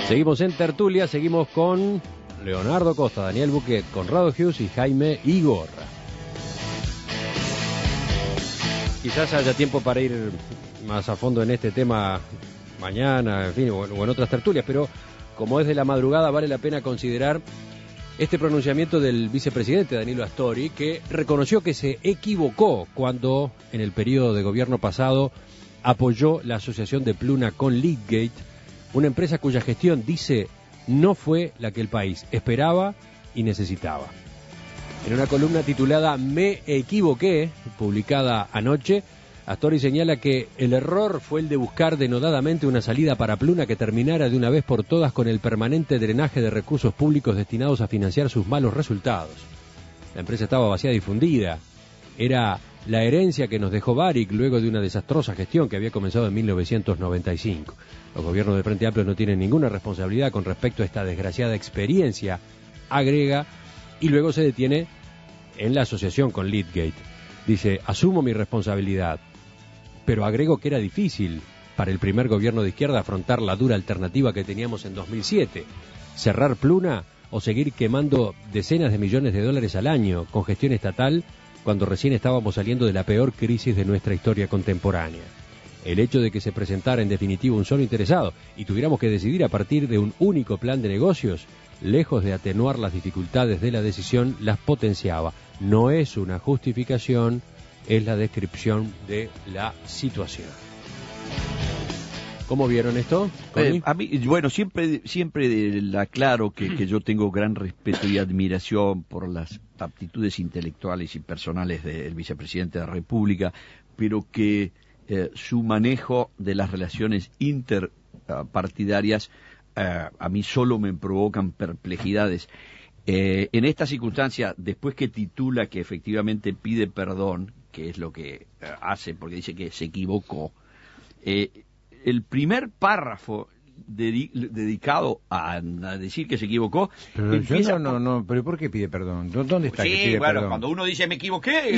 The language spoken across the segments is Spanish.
Seguimos en tertulia, seguimos con Leonardo Costa, Daniel Buquet, Conrado Hughes y Jaime Igorra. Quizás haya tiempo para ir más a fondo en este tema mañana, en fin, o en otras tertulias, pero como es de la madrugada vale la pena considerar este pronunciamiento del vicepresidente Danilo Astori, que reconoció que se equivocó cuando en el periodo de gobierno pasado apoyó la asociación de Pluna con Leadgate, una empresa cuya gestión, dice, no fue la que el país esperaba y necesitaba. En una columna titulada Me equivoqué, publicada anoche, Astori señala que el error fue el de buscar denodadamente una salida para Pluna que terminara de una vez por todas con el permanente drenaje de recursos públicos destinados a financiar sus malos resultados. La empresa estaba vacía y fundida. Era la herencia que nos dejó Barrick luego de una desastrosa gestión que había comenzado en 1995. Los gobiernos del Frente Amplio no tienen ninguna responsabilidad con respecto a esta desgraciada experiencia, agrega, y luego se detiene en la asociación con Leadgate. Dice, asumo mi responsabilidad, pero agrego que era difícil para el primer gobierno de izquierda afrontar la dura alternativa que teníamos en 2007, cerrar Pluna o seguir quemando decenas de millones de dólares al año con gestión estatal cuando recién estábamos saliendo de la peor crisis de nuestra historia contemporánea. El hecho de que se presentara en definitiva un solo interesado y tuviéramos que decidir a partir de un único plan de negocios, lejos de atenuar las dificultades de la decisión, las potenciaba. No es una justificación, es la descripción de la situación. ¿Cómo vieron esto? A mí, bueno, siempre la aclaro que yo tengo gran respeto y admiración por las aptitudes intelectuales y personales del vicepresidente de la República, pero que su manejo de las relaciones interpartidarias a mí solo me provocan perplejidades. En esta circunstancia, después que titula que efectivamente pide perdón, que es lo que hace porque dice que se equivocó, el primer párrafo dedicado a decir que se equivocó, pero empieza pero ¿por qué pide perdón? ¿Dónde está que pide perdón? Cuando uno dice me equivoqué,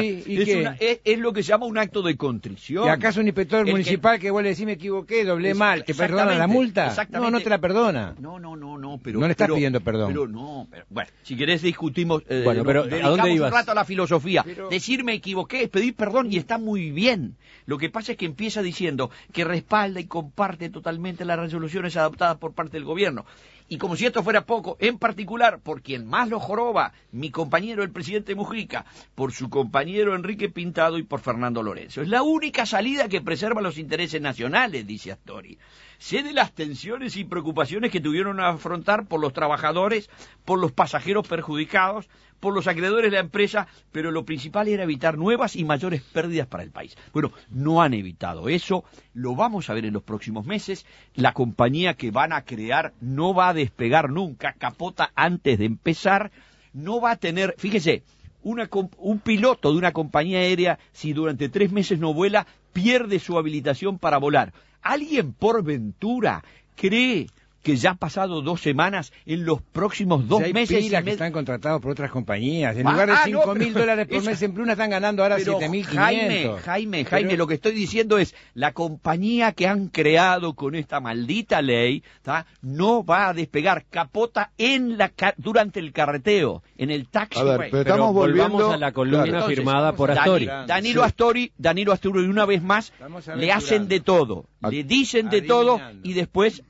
es es lo que se llama un acto de contrición. ¿Y acaso un inspector municipal que vos le decís me equivoqué, doblé mal, te perdona la multa? No te la perdona. No, pero no le estás pidiendo perdón. Pero bueno, si querés discutimos, bueno, pero ¿a dónde ibas? Un rato a la filosofía. Decir me equivoqué es pedir perdón y está muy bien. Lo que pasa es que empieza diciendo que respalda y comparte totalmente las resoluciones adoptadas por parte del gobierno. Y como si esto fuera poco, en particular por quien más lo joroba, mi compañero el presidente Mujica, por su compañero Enrique Pintado y por Fernando Lorenzo. Es la única salida que preserva los intereses nacionales, dice Astori. Sé de las tensiones y preocupaciones que tuvieron a afrontar por los trabajadores, por los pasajeros perjudicados, por los acreedores de la empresa, pero lo principal era evitar nuevas y mayores pérdidas para el país. Bueno, no han evitado eso, lo vamos a ver en los próximos meses. La compañía que van a crear no va a despegar nunca, capota antes de empezar, no va a tener, fíjese, un piloto de una compañía aérea, si durante 3 meses no vuela, pierde su habilitación para volar. ¿Alguien por ventura cree que ya ha pasado 2 semanas, en los próximos 2 meses... Hay pilas que están contratados por otras compañías. En lugar de $5.000 por mes en Pluna, están ganando ahora 7.500. Jaime, lo que estoy diciendo es, la compañía que han creado con esta maldita ley, no va a despegar, capota durante el carreteo, en el taxiway. Pero volvamos a la columna firmada por Astori. Danilo Astori, una vez más, le hacen de todo, le dicen de todo, y después...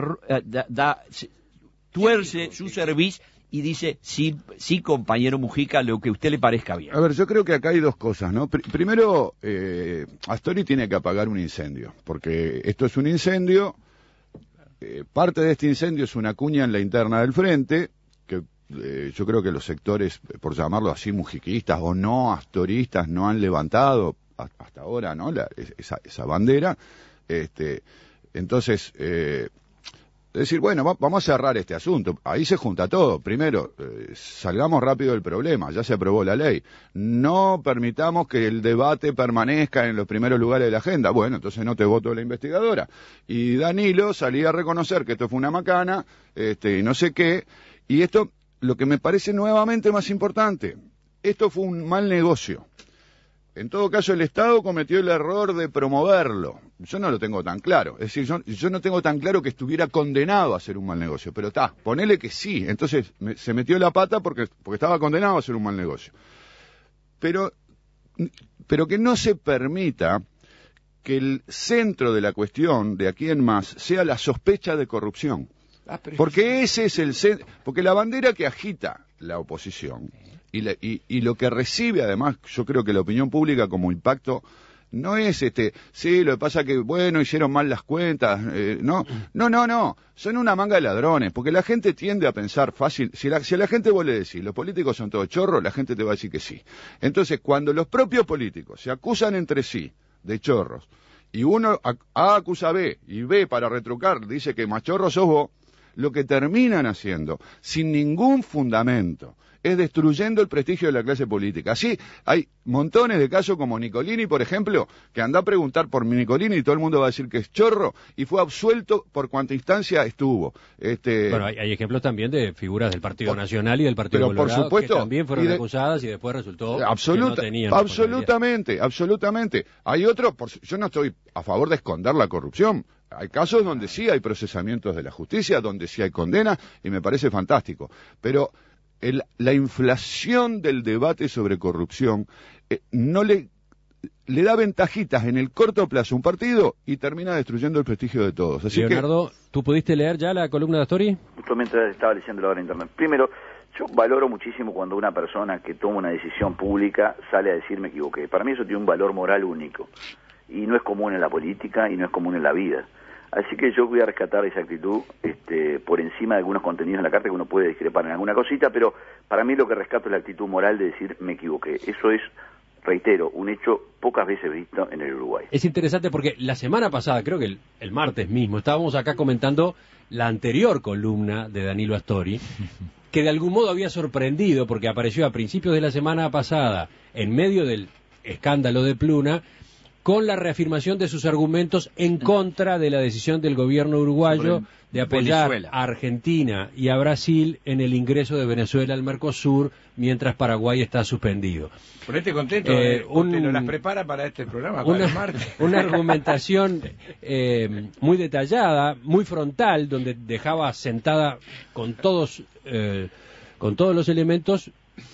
tuerce su cerviz y dice, sí, compañero Mujica, lo que a usted le parezca bien. A ver, yo creo que acá hay 2 cosas, ¿no? Primero, Astori tiene que apagar un incendio, porque esto es un incendio, parte de este incendio es una cuña en la interna del frente, que yo creo que los sectores, por llamarlo así, mujiquistas o no astoristas, no han levantado hasta ahora, ¿no? Esa bandera, entonces... Es decir, bueno, vamos a cerrar este asunto. Ahí se junta todo. Primero, salgamos rápido del problema. Ya se aprobó la ley. No permitamos que el debate permanezca en los primeros lugares de la agenda. Bueno, entonces no te voto la investigadora. Y Danilo salía a reconocer que esto fue una macana, y no sé qué. Y esto, lo que me parece nuevamente más importante, esto fue un mal negocio. En todo caso, el Estado cometió el error de promoverlo, yo no lo tengo tan claro. Es decir, yo no tengo tan claro que estuviera condenado a hacer un mal negocio, pero ponele que sí. Entonces se metió la pata porque estaba condenado a hacer un mal negocio. Pero que no se permita que el centro de la cuestión, de aquí en más, sea la sospecha de corrupción. Porque ese es el centro, porque la bandera que agita la oposición y lo que recibe además, yo creo que la opinión pública como impacto, no es sí, lo que pasa que, bueno, hicieron mal las cuentas, no, son una manga de ladrones, porque la gente tiende a pensar fácil, si a la gente vos le decís, los políticos son todos chorros, la gente te va a decir que sí. Entonces, cuando los propios políticos se acusan entre sí de chorros, y uno A acusa a B, y B para retrucar dice que más chorro sos vos, lo que terminan haciendo, sin ningún fundamento, es destruyendo el prestigio de la clase política. Así hay montones de casos como Nicolini, por ejemplo, que anda a preguntar por Nicolini y todo el mundo va a decir que es chorro, y fue absuelto por cuanta instancia estuvo. Bueno, hay ejemplos también de figuras del Partido Nacional y del Partido Colorado, por supuesto, que también fueron acusadas y después resultó que no tenían absolutamente. Hay otros, yo no estoy a favor de esconder la corrupción. Hay casos donde sí hay procesamientos de la justicia, donde sí hay condena, y me parece fantástico. Pero la inflación del debate sobre corrupción no le da ventajitas en el corto plazo a un partido y termina destruyendo el prestigio de todos. Así Leonardo, ¿tú pudiste leer ya la columna de Astori? Justamente estaba leyéndolo ahora en internet. Primero, yo valoro muchísimo cuando una persona que toma una decisión pública sale a decir me equivoqué. Para mí eso tiene un valor moral único. Y no es común en la política y no es común en la vida. Así que yo voy a rescatar esa actitud por encima de algunos contenidos en la carta que uno puede discrepar en alguna cosita, pero para mí lo que rescato es la actitud moral de decir me equivoqué. Eso es, reitero, un hecho pocas veces visto en el Uruguay. Es interesante porque la semana pasada, creo que el martes mismo, estábamos acá comentando la anterior columna de Danilo Astori, que de algún modo había sorprendido porque apareció a principios de la semana pasada, en medio del escándalo de Pluna, con la reafirmación de sus argumentos en contra de la decisión del gobierno uruguayo de apoyar a Argentina y a Brasil en el ingreso de Venezuela al Mercosur, mientras Paraguay está suspendido. Ponete contento, nos las prepara para este programa, para el martes. Una argumentación muy detallada, muy frontal, donde dejaba sentada con todos los elementos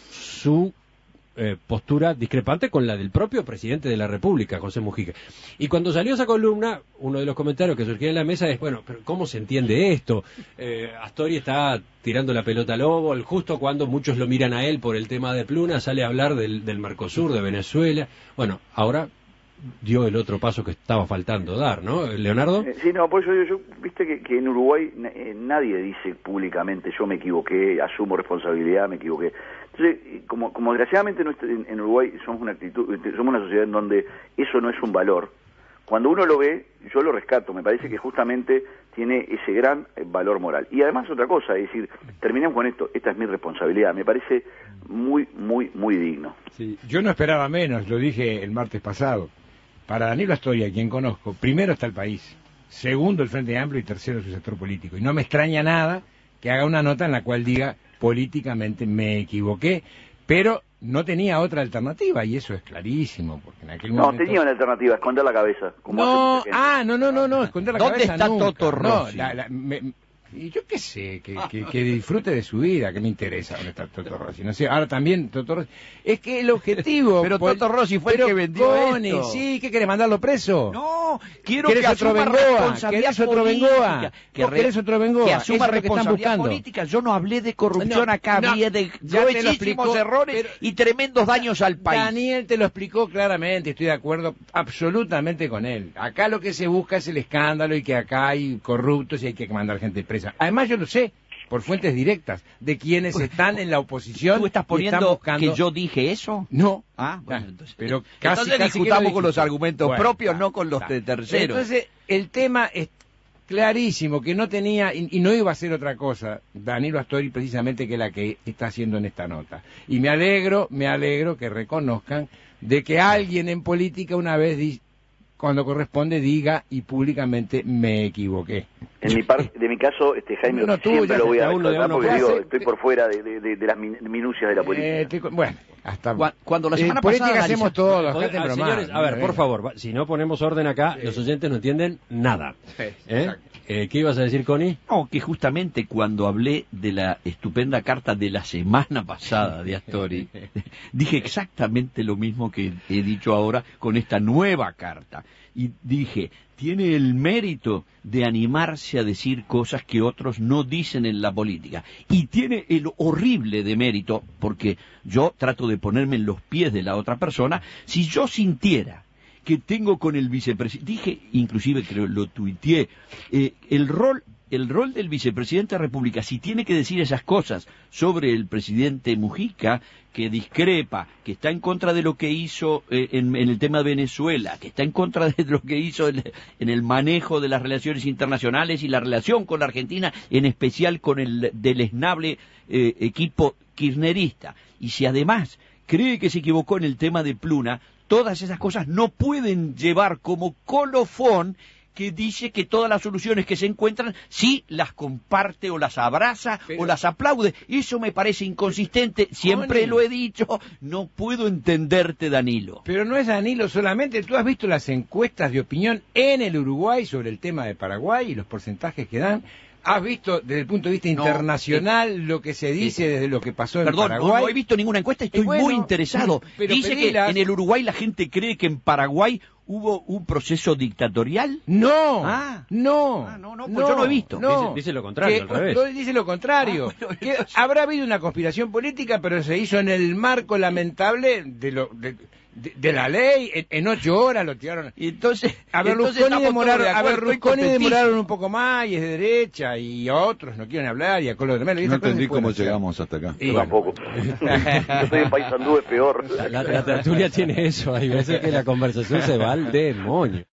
su postura discrepante con la del propio presidente de la República, José Mujica. Y cuando salió esa columna, uno de los comentarios que surgía en la mesa es, bueno, pero ¿cómo se entiende esto? Astori está tirando la pelota al lobo, justo cuando muchos lo miran a él por el tema de Pluna, sale a hablar del Mercosur, de Venezuela. Bueno, ahora dio el otro paso que estaba faltando dar, ¿no, Leonardo? Sí, no, pues yo viste que en Uruguay nadie dice públicamente yo me equivoqué, asumo responsabilidad, me equivoqué. Entonces, como desgraciadamente en Uruguay somos una sociedad en donde eso no es un valor, cuando uno lo ve, yo lo rescato, me parece que justamente tiene ese gran valor moral. Y además otra cosa, es decir, terminemos con esto, esta es mi responsabilidad, me parece muy, muy, muy digno. Sí, yo no esperaba menos, lo dije el martes pasado. Para Danilo Astori, a quien conozco, primero está el país, segundo el Frente Amplio y tercero su sector político. Y no me extraña nada que haga una nota en la cual diga políticamente me equivoqué, pero no tenía otra alternativa, y eso es clarísimo, porque en aquel momento... No, tenía una alternativa, esconder la cabeza. No, esconder la cabeza está nunca. Toto Rossi? Y yo qué sé, que disfrute de su vida, que me interesa dónde está Toto Rossi. No sé, ahora también Toto Rossi. Es que el objetivo... Pero Toto Rossi fue el que vendió esto. Sí, ¿qué querés, mandarlo preso? No, quiero que asuma responsabilidad política. ¿Querés otro Bengoa? Que asuma responsabilidad política. Yo no hablé de corrupción acá, hablé de muchísimos errores y tremendos daños al país. Daniel te lo explicó claramente, estoy de acuerdo absolutamente con él. Acá lo que se busca es el escándalo y que acá hay corruptos y hay que mandar gente presa. Además yo lo sé, por fuentes directas, de quienes están en la oposición. ¿Tú estás poniendo que yo dije eso? No. Bueno, entonces, pero casi discutamos con los argumentos propios, no con los de terceros. Entonces, el tema es clarísimo, que no tenía, y no iba a ser otra cosa, Danilo Astori precisamente, que la que está haciendo en esta nota. Y me alegro que reconozcan de que alguien en política una vez cuando corresponde diga y públicamente me equivoqué. De mi caso, Jaime, No, tú, siempre ya lo voy a uno de tratar uno porque que digo, hace- estoy por fuera de las minucias de la política. Bueno, hasta Cuando la semana política pasada hacemos todos, Señores, a ver, por favor, si no ponemos orden acá, los oyentes no entienden nada. ¿Qué ibas a decir, Connie? No, que justamente cuando hablé de la estupenda carta de la semana pasada de Astori, dije exactamente lo mismo que he dicho ahora con esta nueva carta. Y dije, tiene el mérito de animarse a decir cosas que otros no dicen en la política. Y tiene el horrible demérito, porque yo trato de ponerme en los pies de la otra persona, si yo sintiera que tengo con el vicepresidente, dije, inclusive creo lo tuiteé, el rol del vicepresidente de la República, si tiene que decir esas cosas sobre el presidente Mujica, que discrepa, que está en contra de lo que hizo en el tema de Venezuela, que está en contra de lo que hizo en el manejo de las relaciones internacionales y la relación con la Argentina, en especial con el deleznable equipo kirchnerista, y si además cree que se equivocó en el tema de Pluna, todas esas cosas no pueden llevar como colofón que dice que todas las soluciones que se encuentran, sí las comparte o las abraza o las aplaude. Eso me parece inconsistente, siempre lo he dicho, no puedo entenderte, Danilo. Pero no es Danilo solamente, tú has visto las encuestas de opinión en el Uruguay sobre el tema de Paraguay y los porcentajes que dan. ¿Has visto desde el punto de vista internacional lo que se dice desde lo que pasó en Paraguay? No he visto ninguna encuesta, estoy muy interesado. Dice que en el Uruguay la gente cree que en Paraguay hubo un proceso dictatorial. No, pues yo no he visto. Dice lo contrario, al revés. Dice lo contrario. Que habrá habido una conspiración política, pero se hizo en el marco lamentable de la ley. En 8 horas lo tiraron. Y entonces, a Berlusconi demoraron un poco más, y es de derecha, y a otros no quieren hablar, y a Collor de Mello. No entendí cómo llegamos hasta acá. Yo tampoco. Yo soy en Paysandú, es peor. La tertulia tiene eso, hay veces que la conversación se va al demonio.